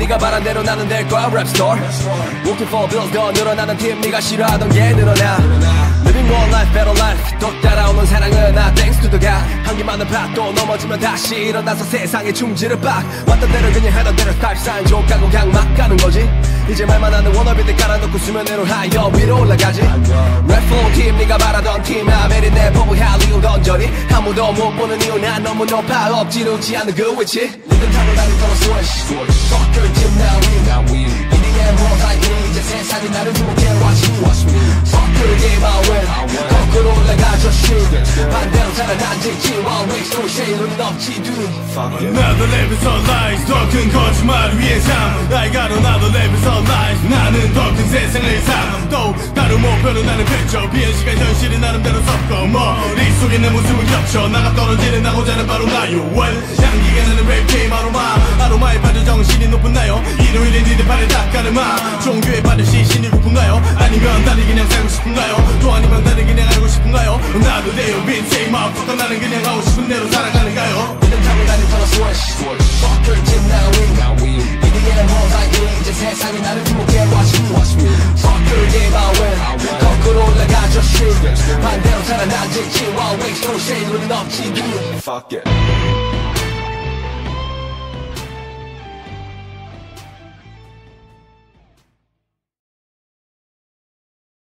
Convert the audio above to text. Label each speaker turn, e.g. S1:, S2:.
S1: 네가 바란 대로 나는 될 거야 랩스토어. Looking for bills 더 늘어나는 팀 네가 싫어하던 게 늘어나. Living more life better life 또 따라오는 사랑은 나 thanks to the God. 한기만은 밭도 넘어지면 다시 일어나서 세상에 충지를 빡. 왔던 대로 그냥 하던 대로 스타일 사인 족가고 그냥 막 가는 거지. 이제 말만 하는 워너비들 깔아놓고 수면 위로 하여 위로 올라가지. 랩4 팀 네가 바라던 팀 아메리 내 법을 할 이유 던져리. 아무도 못 보는 이유 난 너무 높아 엎지르지 않는 그 위치. 리듬 타고 다닐 거로 스워시 Fucker 팀 now win 이닝의 모자이크 이제 세상이 나를 주목해 watch me Fucker game I win 거꾸로 올라가줘 shit 반대로 살아난지 While waste no shade 눈 없지 dude
S2: Another level of lies 더 큰 거짓말을 위해 삶 I got another level of lies 나는 더 큰 세상을 삶 또 다른 목표는 나는 그저 비행 시간 현실이 나름대로 섞어 머릿속에 내 모습은 겹쳐 나가 떨어지는 나고자는 바로 나요 향기가 나는 랩 게임 아로마에 빠져 정신이 높은 나요 일요일에 니들 발에 닦아르마 종교에 빠져 시신이 고픈가요 아니면 나를 그냥 살고 싶은가요 또 아니면 나를 그냥 알고 싶은가요 나도 내요 빈세이 마음껏 나는 그냥 하고 싶은 대로 살아가는가요
S1: 리듬 타고 다닐 거로 스워시 Fucker 팀 now win 이닝의 모자이크 이제 세상이 나를 주목해 watch me Fucker game I win 거꾸로 올라가줘 shit 반대로 살아난지 While waste no shade 눈 없지 dude
S3: Fuck it